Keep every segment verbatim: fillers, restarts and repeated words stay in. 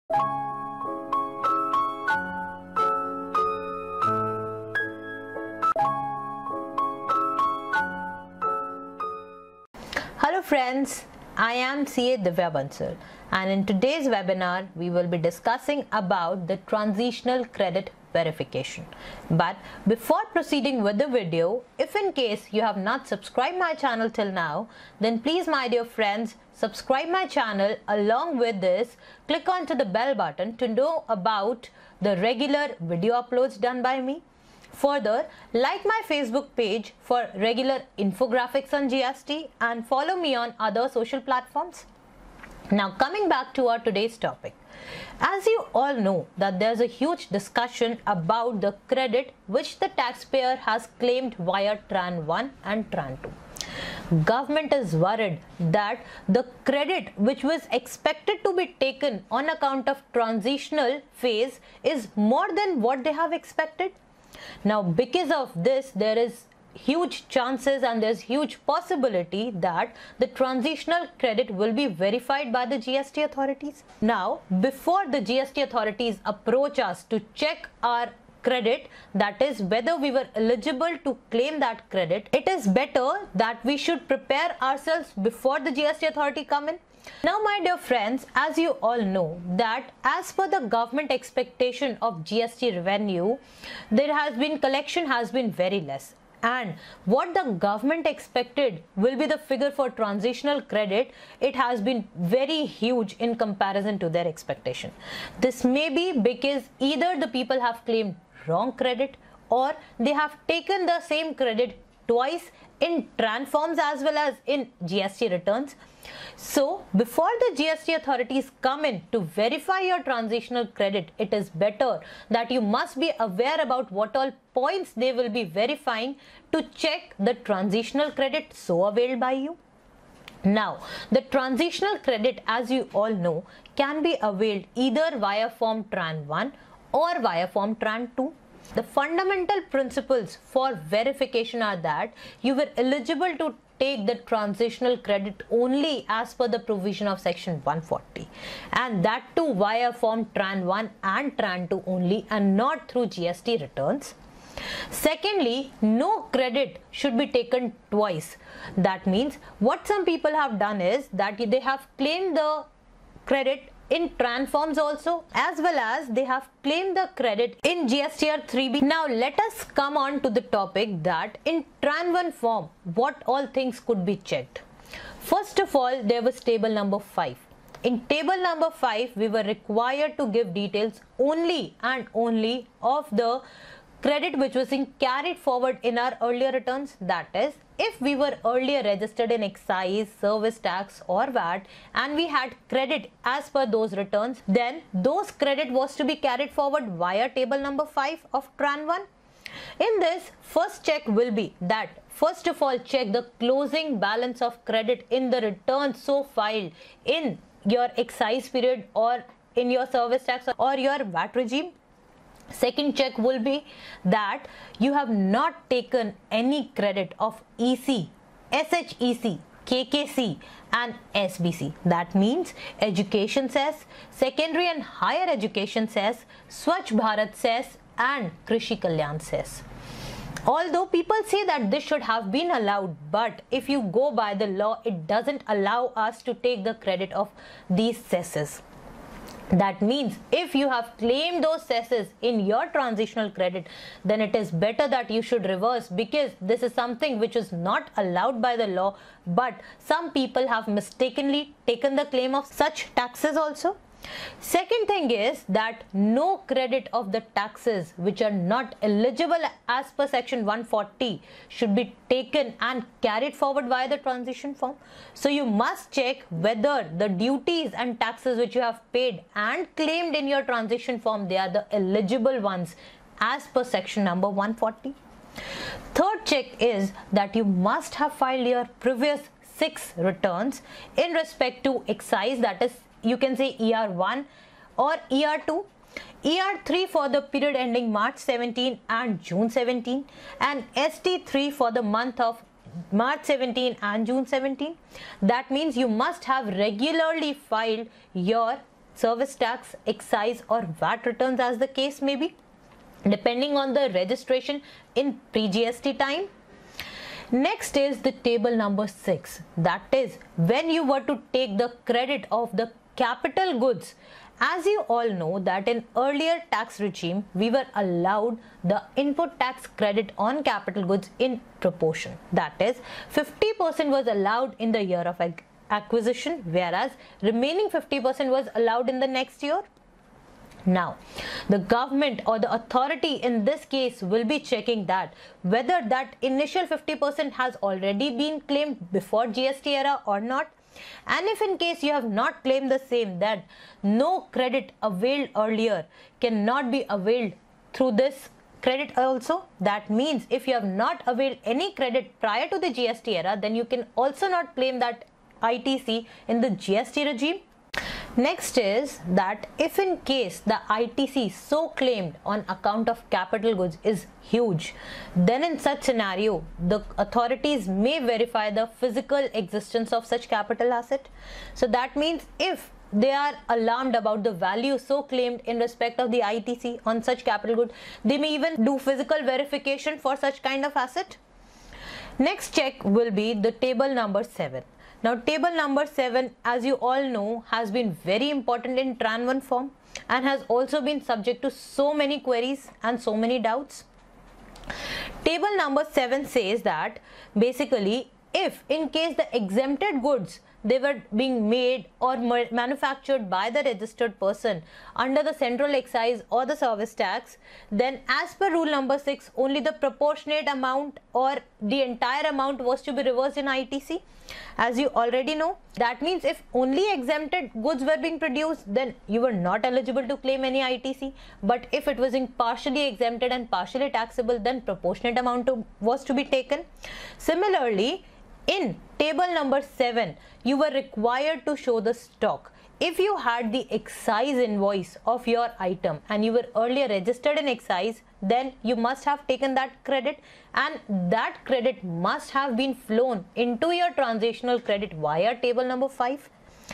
Hello friends, I am C A Divya Bansal, and in today's webinar we will be discussing about the transitional credit verification. But before proceeding with the video, if in case you have not subscribed my channel till now, then please my dear friends subscribe my channel. Along with this, click onto the bell button to know about the regular video uploads done by me. Further, like my Facebook page for regular infographics on G S T and follow me on other social platforms. Now coming back to our today's topic. As you all know that there's a huge discussion about the credit which the taxpayer has claimed via TRAN one and TRAN two. Government is worried that the credit which was expected to be taken on account of transitional phase is more than what they have expected. Now because of this, there is huge chances and there's huge possibility that the transitional credit will be verified by the G S T authorities. Now before the G S T authorities approach us to check our credit, that is whether we were eligible to claim that credit, it is better that we should prepare ourselves before the G S T authority come in. Now my dear friends, as you all know that as per the government expectation of G S T revenue, there has been collection has been very less, and what the government expected will be the figure for transitional credit, it has been very huge in comparison to their expectation. This may be because either the people have claimed wrong credit or they have taken the same credit twice in TRAN forms as well as in G S T returns. So before the G S T authorities come in to verify your transitional credit, it is better that you must be aware about what all points they will be verifying to check the transitional credit so availed by you. Now the transitional credit, as you all know, can be availed either via form TRAN one or via form TRAN two. The fundamental principles for verification are that you were eligible to take the transitional credit only as per the provision of section one forty, and that too via form TRAN one and TRAN two only and not through G S T returns. Secondly, no credit should be taken twice. That means what some people have done is that they have claimed the credit in TRAN forms also, as well as they have claimed the credit in G S T R three B. Now let us come on to the topic that in TRAN one form, what all things could be checked. First of all, there was table number five. In table number five, we were required to give details only and only of the credit which was in carried forward in our earlier returns. That is, if we were earlier registered in excise, service tax or V A T and we had credit as per those returns, then those credit was to be carried forward via table number five of TRAN one. In this, first check will be that first of all check the closing balance of credit in the return so filed in your excise period or in your service tax or your V A T regime. Second check will be that you have not taken any credit of E C, S H E C, K K C and S B C. That means education cess, secondary and higher education cess, Swachh Bharat cess and Krishi Kalyan cess. Although people say that this should have been allowed, but if you go by the law, it doesn't allow us to take the credit of these cesses. That means if you have claimed those cesses in your transitional credit, then it is better that you should reverse, because this is something which is not allowed by the law, but some people have mistakenly taken the claim of such taxes also. Second thing is that no credit of the taxes which are not eligible as per section one forty should be taken and carried forward via the transition form. So you must check whether the duties and taxes which you have paid and claimed in your transition form, they are the eligible ones as per section number one forty. Third check is that you must have filed your previous six returns in respect to excise, that is, you can say E R one or E R two, E R three for the period ending March seventeen and June seventeen, and S T three for the month of March seventeen and June seventeen. That means you must have regularly filed your service tax, excise or V A T returns as the case may be, depending on the registration in pre-G S T time. Next is the table number six, that is when you were to take the credit of the capital goods. As you all know that in earlier tax regime, we were allowed the input tax credit on capital goods in proportion. That is fifty percent was allowed in the year of acquisition, whereas remaining fifty percent was allowed in the next year. Now, the government or the authority in this case will be checking that whether that initial fifty percent has already been claimed before G S T era or not. And if in case you have not claimed the same, that no credit availed earlier cannot be availed through this credit also. That means if you have not availed any credit prior to the G S T era, then you can also not claim that I T C in the G S T regime. Next is that if in case the I T C so claimed on account of capital goods is huge, then in such scenario, the authorities may verify the physical existence of such capital asset. So that means if they are alarmed about the value so claimed in respect of the I T C on such capital good, they may even do physical verification for such kind of asset. Next check will be the table number seven. Now, table number seven, as you all know, has been very important in TRAN one form and has also been subject to so many queries and so many doubts. Table number seven says that basically if in case the exempted goods, they were being made or manufactured by the registered person under the central excise or the service tax, then as per rule number six, only the proportionate amount or the entire amount was to be reversed in I T C. As you already know, that means if only exempted goods were being produced, then you were not eligible to claim any I T C. But if it was in partially exempted and partially taxable, then proportionate amount to, was to be taken. Similarly, in table number seven, you were required to show the stock. If you had the excise invoice of your item and you were earlier registered in excise, then you must have taken that credit, and that credit must have been flown into your transitional credit via table number five.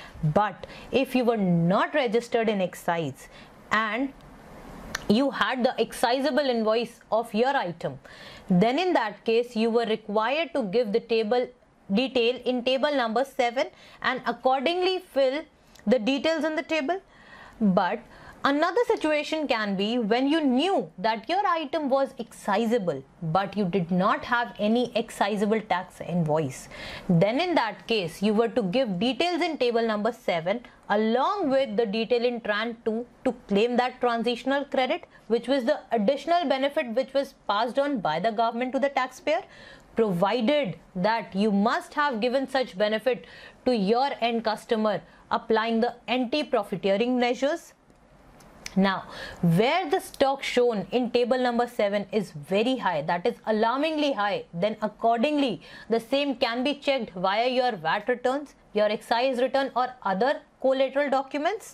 But if you were not registered in excise and you had the excisable invoice of your item, then in that case you were required to give the table detail in table number seven and accordingly fill the details in the table. But another situation can be when you knew that your item was excisable but you did not have any excisable tax invoice. Then in that case you were to give details in table number seven along with the detail in TRAN two to claim that transitional credit, which was the additional benefit which was passed on by the government to the taxpayer, provided that you must have given such benefit to your end customer applying the anti-profiteering measures. Now, where the stock shown in table number seven is very high, that is alarmingly high, then accordingly the same can be checked via your V A T returns, your excise return or other collateral documents.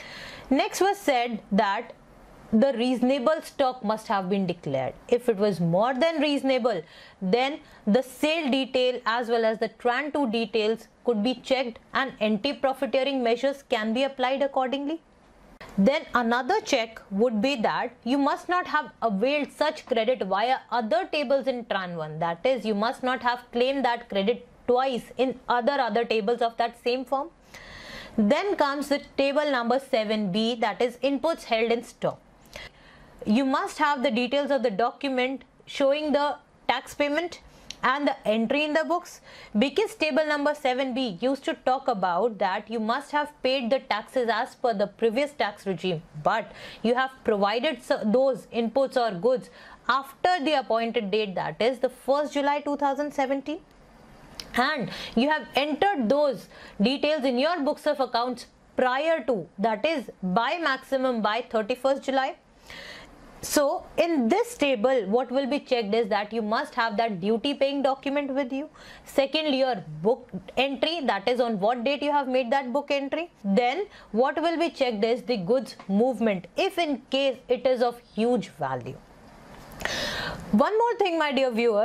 Next was said that the reasonable stock must have been declared. If it was more than reasonable, then the sale detail as well as the TRAN two details could be checked and anti-profiteering measures can be applied accordingly. Then another check would be that you must not have availed such credit via other tables in TRAN one. That is, you must not have claimed that credit twice in other other tables of that same form. Then comes the table number seven B, that is inputs held in stock. You must have the details of the document showing the tax payment and the entry in the books, because table number seven B used to talk about that you must have paid the taxes as per the previous tax regime, but you have provided those inputs or goods after the appointed date, that is the first July two thousand seventeen, and you have entered those details in your books of accounts prior to, that is by maximum by thirty-first July. So in this table, what will be checked is that you must have that duty paying document with you. Secondly, your book entry, that is on what date you have made that book entry. Then what will be checked is the goods movement, if in case it is of huge value. One more thing, my dear viewers,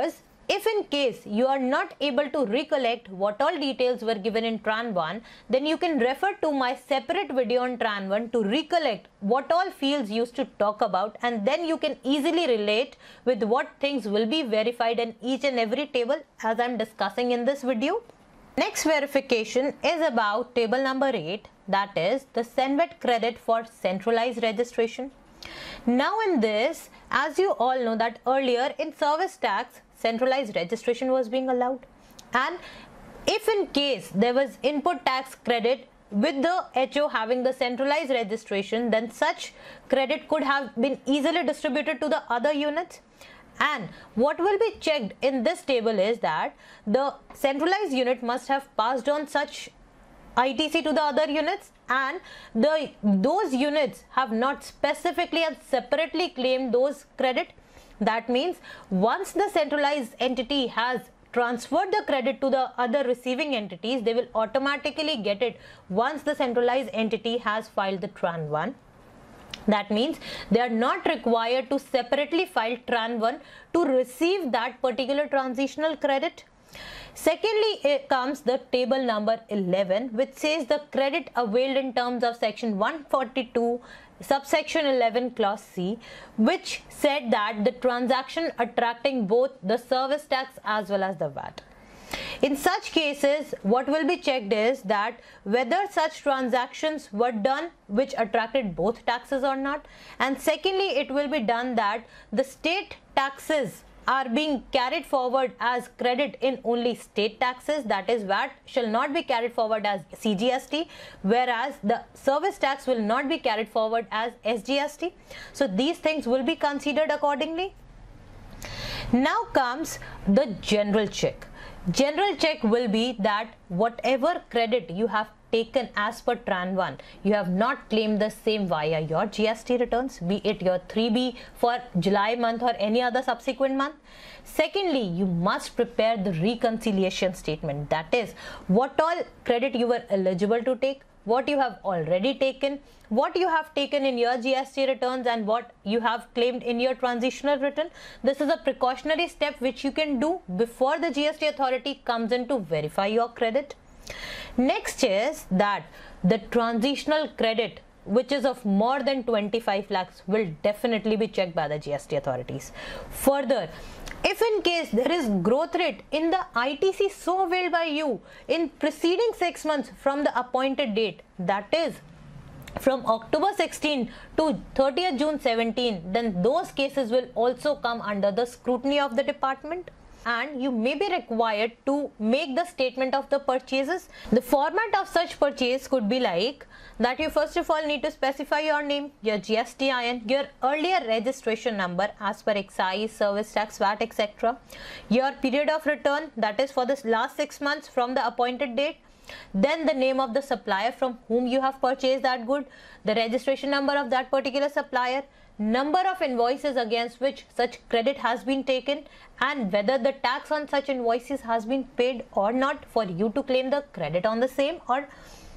if in case you are not able to recollect what all details were given in TRAN one, then you can refer to my separate video on TRAN one to recollect what all fields used to talk about, and then you can easily relate with what things will be verified in each and every table as I am discussing in this video. Next verification is about table number eight, that is the SENVET credit for centralized registration. Now in this, as you all know that earlier in service tax, centralized registration was being allowed, and if in case there was input tax credit with the H O having the centralized registration, then such credit could have been easily distributed to the other units. And what will be checked in this table is that the centralized unit must have passed on such I T C to the other units, and the those units have not specifically and separately claimed those credit. That means once the centralized entity has transferred the credit to the other receiving entities, they will automatically get it once the centralized entity has filed the TRAN one. That means they are not required to separately file TRAN one to receive that particular transitional credit. Secondly, it comes the table number eleven, which says the credit availed in terms of section one forty-two subsection eleven clause C, which said that the transaction attracting both the service tax as well as the V A T. In such cases, what will be checked is that whether such transactions were done which attracted both taxes or not, and secondly, it will be done that the state taxes are being carried forward as credit in only state taxes, that is V A T shall not be carried forward as C G S T, whereas the service tax will not be carried forward as S G S T. So these things will be considered accordingly. Now comes the general check. General check will be that whatever credit you have taken as per TRAN one, you have not claimed the same via your G S T returns, be it your three B for July month or any other subsequent month. Secondly, you must prepare the reconciliation statement, that is what all credit you were eligible to take, what you have already taken, what you have taken in your G S T returns, and what you have claimed in your transitional return. This is a precautionary step which you can do before the G S T authority comes in to verify your credit. Next is that the transitional credit which is of more than twenty-five lakhs will definitely be checked by the G S T authorities. Further, if in case there is growth rate in the I T C so availed by you in preceding six months from the appointed date, that is from October sixteenth to thirtieth June seventeen, then those cases will also come under the scrutiny of the department, and you may be required to make the statement of the purchases. The format of such purchase could be like that you first of all need to specify your name, your G S T I N, your earlier registration number as per excise, service tax, V A T, et cetera, your period of return, that is for the last six months from the appointed date, then the name of the supplier from whom you have purchased that good, the registration number of that particular supplier, number of invoices against which such credit has been taken, and whether the tax on such invoices has been paid or not for you to claim the credit on the same. Or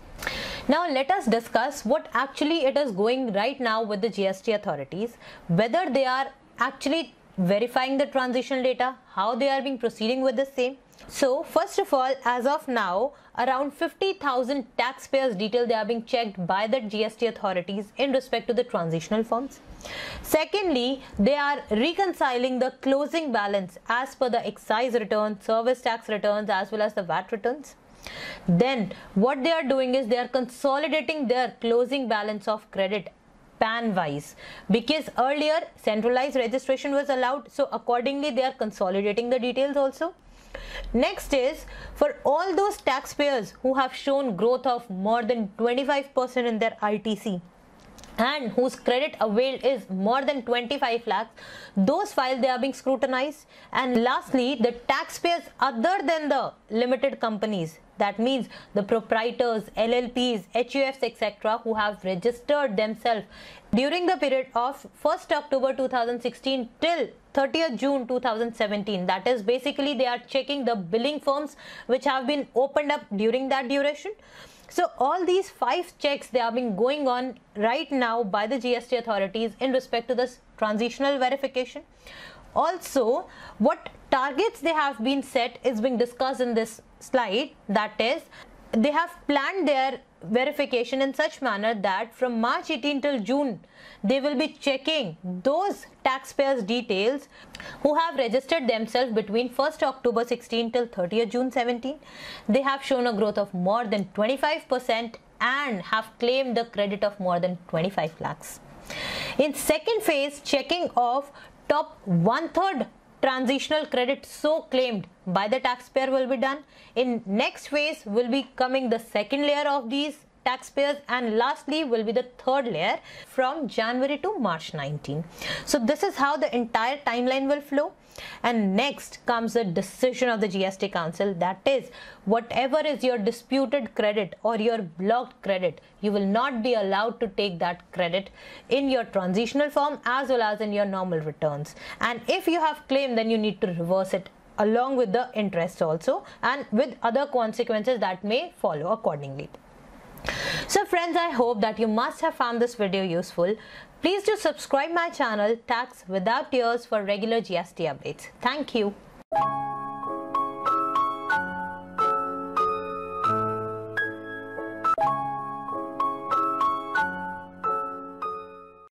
now let us discuss what actually it is going right now with the G S T authorities, whether they are actually verifying the transitional data, how they are being proceeding with the same. So first of all, as of now, around fifty thousand taxpayers detail they are being checked by the G S T authorities in respect to the transitional forms. Secondly, they are reconciling the closing balance as per the excise return, service tax returns as well as the V A T returns. Then what they are doing is they are consolidating their closing balance of credit P A N wise, because earlier centralized registration was allowed, so accordingly they are consolidating the details also. Next is for all those taxpayers who have shown growth of more than twenty-five percent in their I T C and whose credit availed is more than twenty-five lakhs, those files they are being scrutinized. And lastly, the taxpayers other than the limited companies, that means the proprietors, L L Ps, H U Fs, et cetera, who have registered themselves during the period of first October two thousand sixteen till thirtieth June two thousand seventeen. That is basically they are checking the billing firms which have been opened up during that duration. So all these five checks, they are being going on right now by the G S T authorities in respect to this transitional verification. Also, what targets they have been set is being discussed in this slide. That is, they have planned their verification in such manner that from March eighteenth till June, they will be checking those taxpayers' details who have registered themselves between first October sixteen till thirtieth June seventeen. They have shown a growth of more than twenty-five percent and have claimed the credit of more than twenty-five lakhs. In second phase, checking of top one-third transitional credit so claimed by the taxpayer will be done. In next phase will be coming the second layer of these taxpayers, and lastly will be the third layer from January to March nineteenth. So this is how the entire timeline will flow. And next comes the decision of the G S T Council, that is, whatever is your disputed credit or your blocked credit, you will not be allowed to take that credit in your transitional form as well as in your normal returns. And if you have claimed, then you need to reverse it along with the interest also, and with other consequences that may follow accordingly. So friends, I hope that you must have found this video useful. Please do subscribe my channel Tax Without Tears for regular G S T updates. Thank you.